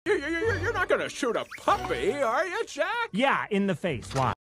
You're not gonna shoot a puppy, are you, Jack? Yeah, in the face. Why?